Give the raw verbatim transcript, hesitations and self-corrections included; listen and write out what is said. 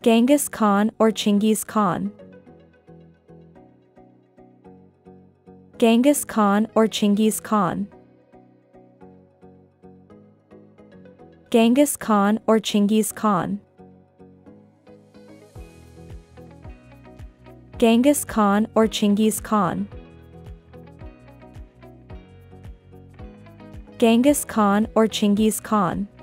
Genghis Khan or Genghis Khan. Genghis Khan or Genghis Khan. Genghis Khan or Genghis Khan. Genghis Khan or Genghis Khan. Genghis Khan or Genghis Khan.